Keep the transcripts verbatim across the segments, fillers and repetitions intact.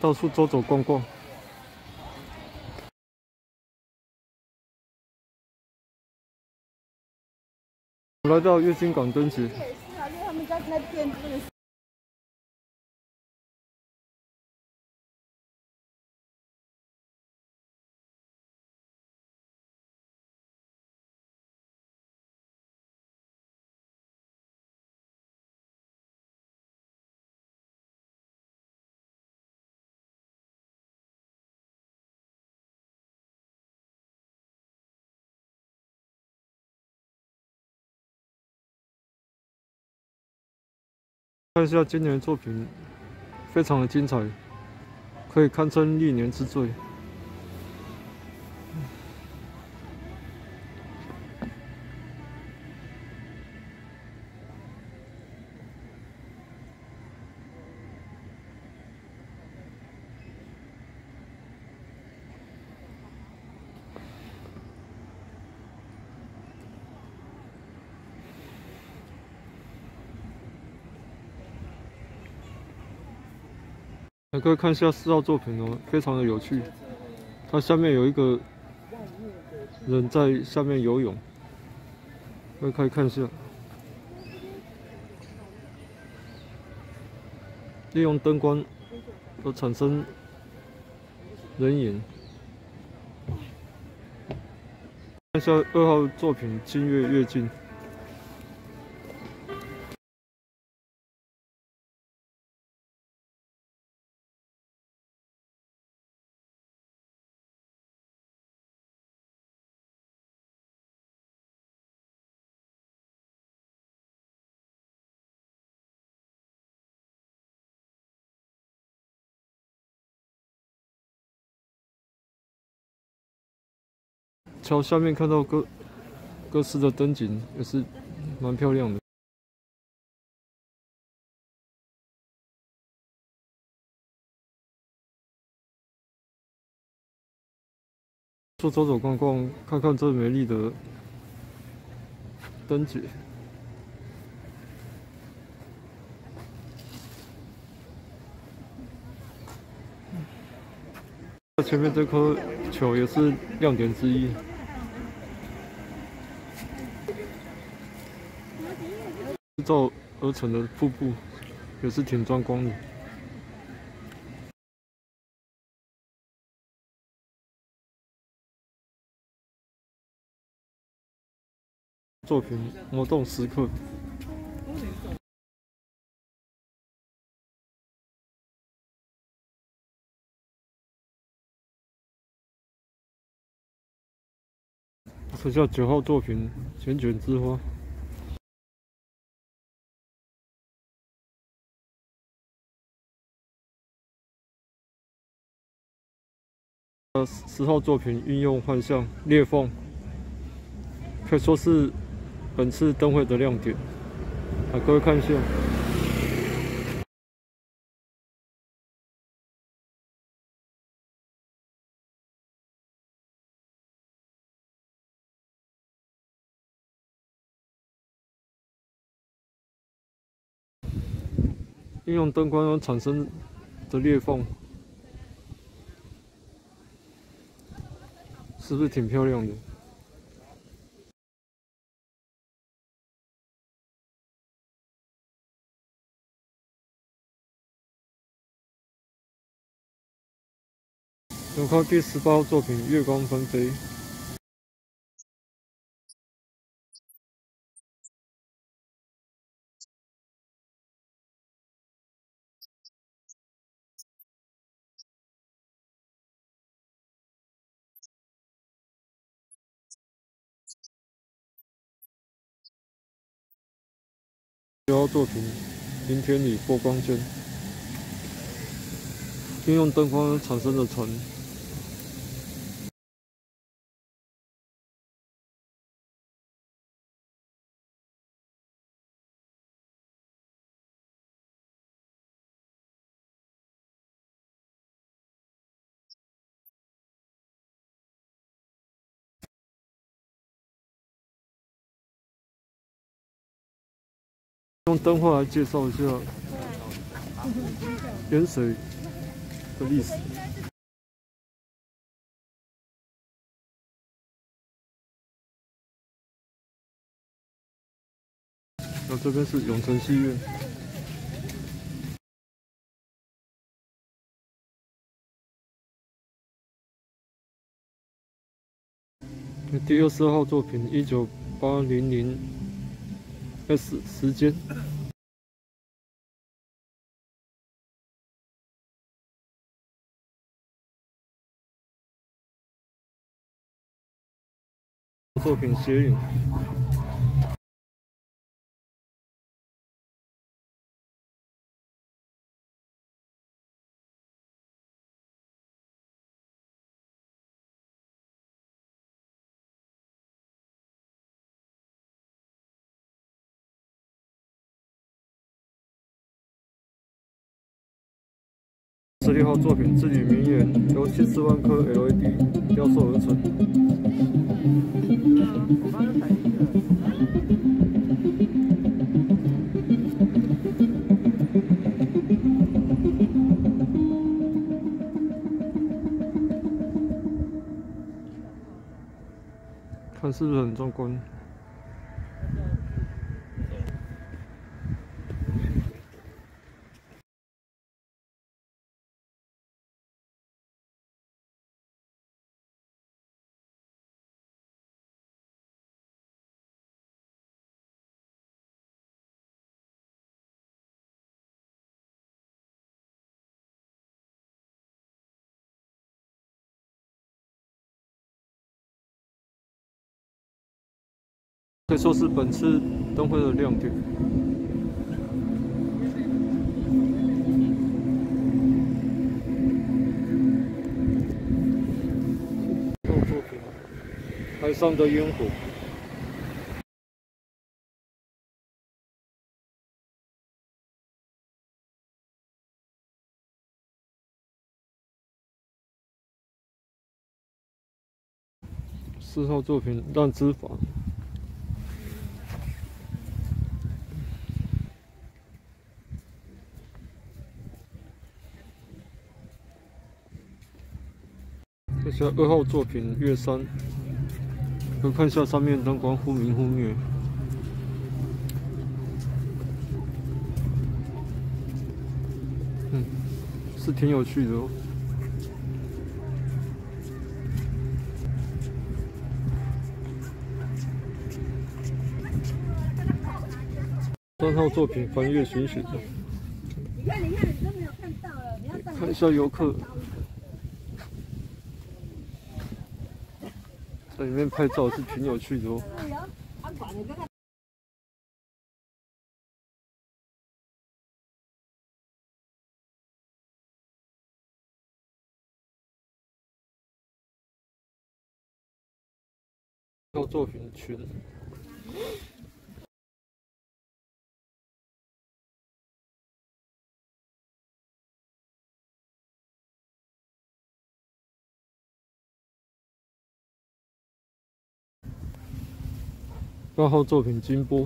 到处走走逛逛。来到月津港灯节。 他们家那店那个。 看一下今年的作品，非常的精彩，可以堪称历年之最。还可以看一下四号作品哦，非常的有趣。它下面有一个人在下面游泳，可以看一下。利用灯光而产生人影。看一下二号作品《今月跃进》。 桥下面看到各各式的灯景，也是蛮漂亮的。出走走逛逛，看看这美丽的灯节。前面这颗球也是亮点之一。 制造而成的瀑布，也是挺壮观的。作品《魔动时刻》。这叫九号作品《卷卷之花》。 呃，十号作品运用幻象裂缝，可以说是本次灯会的亮点。啊，各位看一下，运用灯光产生的裂缝，是不是挺漂亮的？ 然后第十八号作品《月光纷飞》。十号作品《明天里波光间》，运用灯光产生的船。 用灯画来介绍一下盐水的历史。那这边是永城戏院。第二十二号作品，一九八零零 S 时间。作品斜影。十六号作品，至理名言，由七十万颗 L E D 雕塑而成。看是不是很壮观？可以说是本次灯会的亮点。这种作品，海上的烟火。四号作品《让之法》。看下二号作品《月山》，可以看一下上面灯光忽明忽灭，嗯，是挺有趣的哦。三号作品《翻越寻寻》， 你看，你看，你都没有看到了，你要上看一下游客。在里面拍照是挺有趣的哦。有作品群。八号作品金波。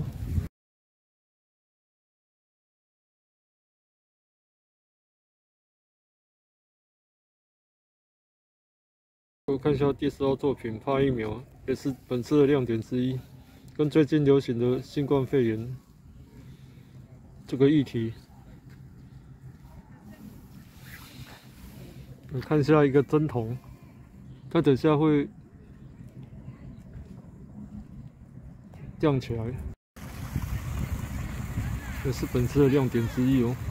我看一下第十号作品怕疫苗，也是本次的亮点之一，跟最近流行的新冠肺炎这个议题。我看一下一个针筒，它等下会亮起来，也是本次的亮点之一哦。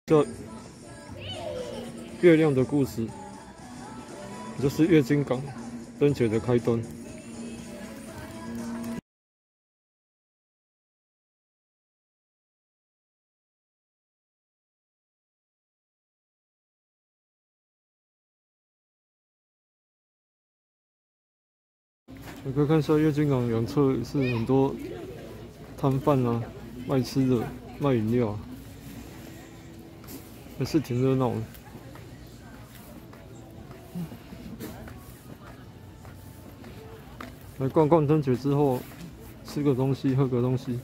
这月亮的故事，就是月津港灯节的开端。你可以看一下月津港两侧是很多摊贩啊，卖吃的、卖饮料啊，还是挺热闹的。来逛逛灯节之后，吃个东西，喝个东西。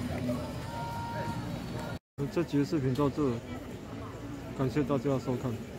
这集的视频到这，感谢大家的收看。